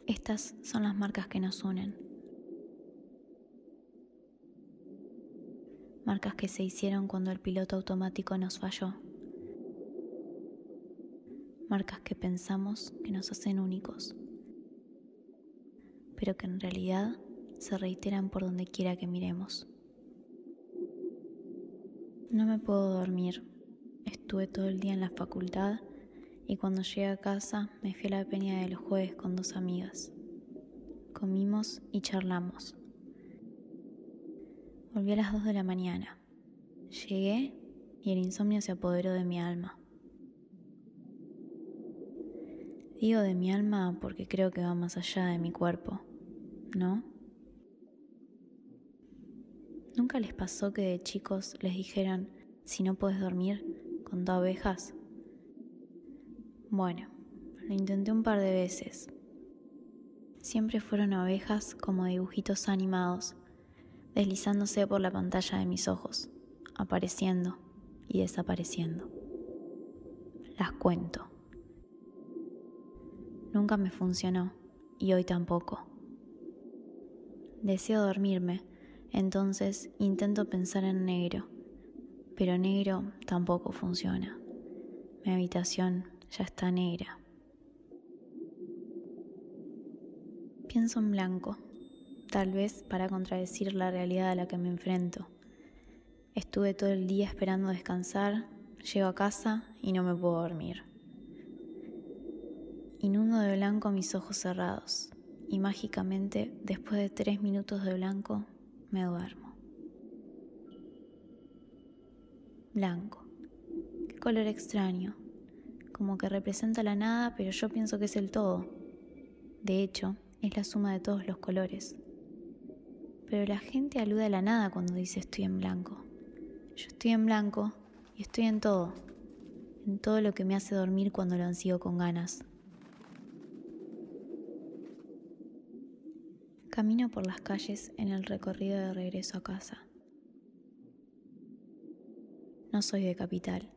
Estas son las marcas que nos unen. Marcas que se hicieron cuando el piloto automático nos falló. Marcas que pensamos que nos hacen únicos, pero que en realidad se reiteran por donde quiera que miremos. No me puedo dormir. Estuve todo el día en la facultad y cuando llegué a casa me fui a la peña de los jueves con 2 amigas. Comimos y charlamos. Volví a las 2 de la mañana. Llegué y el insomnio se apoderó de mi alma. Digo de mi alma porque creo que va más allá de mi cuerpo, ¿no? ¿Nunca les pasó que de chicos les dijeron, si no puedes dormir, contá ovejas? Bueno, lo intenté un par de veces. Siempre fueron ovejas como dibujitos animados, deslizándose por la pantalla de mis ojos, apareciendo y desapareciendo. Las cuento. Nunca me funcionó y hoy tampoco. Deseo dormirme, entonces intento pensar en negro, pero negro tampoco funciona. Mi habitación ya está negra. Pienso en blanco, tal vez para contradecir la realidad a la que me enfrento. Estuve todo el día esperando descansar, llego a casa y no me puedo dormir. Inundo de blanco mis ojos cerrados y mágicamente, después de 3 minutos de blanco, me duermo. Blanco. Qué color extraño. Como que representa la nada, pero yo pienso que es el todo. De hecho, es la suma de todos los colores. Pero la gente alude a la nada cuando dice estoy en blanco. Yo estoy en blanco y estoy en todo lo que me hace dormir cuando lo ansío con ganas. Camino por las calles en el recorrido de regreso a casa. No soy de capital.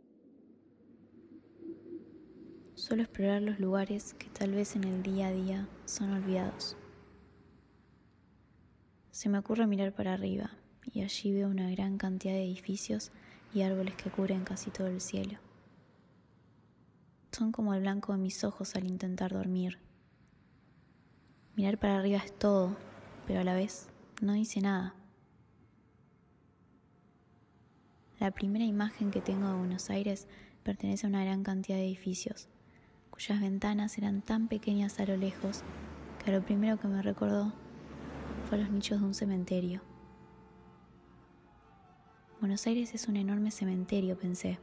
Suelo explorar los lugares que tal vez en el día a día son olvidados. Se me ocurre mirar para arriba y allí veo una gran cantidad de edificios y árboles que cubren casi todo el cielo. Son como el blanco de mis ojos al intentar dormir. Mirar para arriba es todo, pero a la vez no dice nada. La primera imagen que tengo de Buenos Aires pertenece a una gran cantidad de edificios, cuyas ventanas eran tan pequeñas a lo lejos que lo primero que me recordó fue los nichos de un cementerio. Buenos Aires es un enorme cementerio, pensé.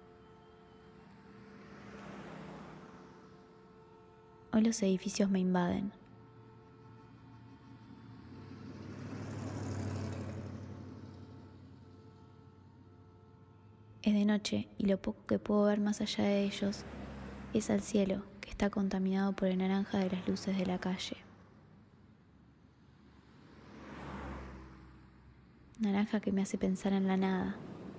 Hoy los edificios me invaden. Es de noche y lo poco que puedo ver más allá de ellos es al cielo, que está contaminado por el naranja de las luces de la calle. Naranja que me hace pensar en la nada.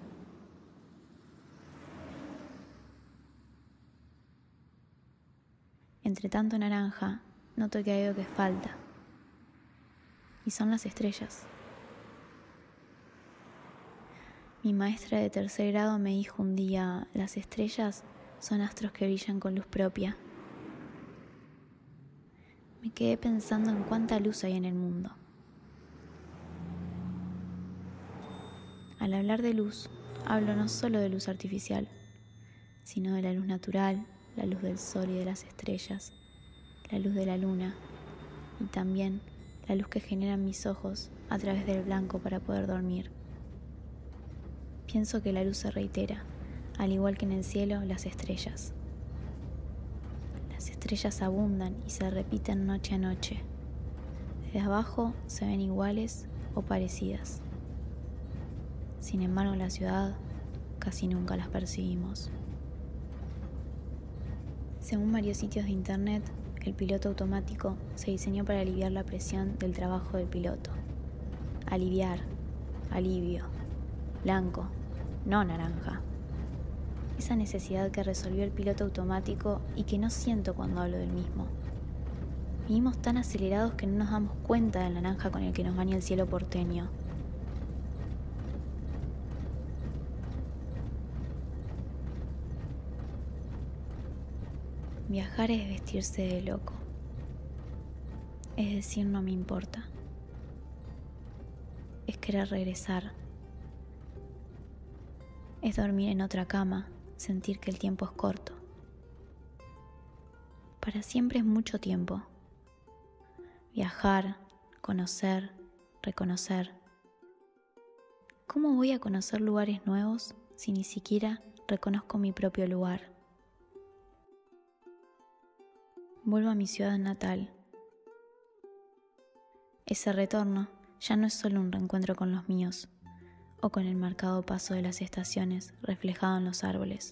Entre tanto naranja, noto que hay algo que falta. Y son las estrellas. Mi maestra de 3er grado me dijo un día, las estrellas son astros que brillan con luz propia. Me quedé pensando en cuánta luz hay en el mundo. Al hablar de luz, hablo no solo de luz artificial, sino de la luz natural, la luz del sol y de las estrellas, la luz de la luna y también la luz que generan mis ojos a través del blanco para poder dormir. Pienso que la luz se reitera, al igual que en el cielo las estrellas. Las estrellas abundan y se repiten noche a noche. Desde abajo se ven iguales o parecidas. Sin embargo, en la ciudad casi nunca las percibimos. Según varios sitios de internet, el piloto automático se diseñó para aliviar la presión del trabajo del piloto. Aliviar, alivio, blanco, no naranja. Esa necesidad que resolvió el piloto automático y que no siento cuando hablo del mismo. Vivimos tan acelerados que no nos damos cuenta del naranja con el que nos baña el cielo porteño. Viajar es vestirse de loco. Es decir, no me importa. Es querer regresar. Es dormir en otra cama, sentir que el tiempo es corto. Para siempre es mucho tiempo. Viajar, conocer, reconocer. ¿Cómo voy a conocer lugares nuevos si ni siquiera reconozco mi propio lugar? Vuelvo a mi ciudad natal. Ese retorno ya no es solo un reencuentro con los míos o con el marcado paso de las estaciones reflejado en los árboles.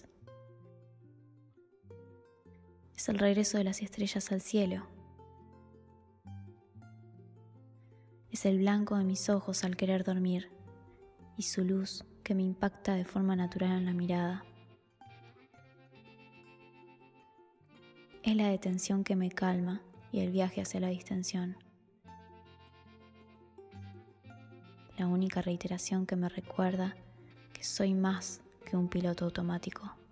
Es el regreso de las estrellas al cielo. Es el blanco de mis ojos al querer dormir y su luz que me impacta de forma natural en la mirada. Es la detención que me calma y el viaje hacia la distensión. La única reiteración que me recuerda que soy más que un piloto automático.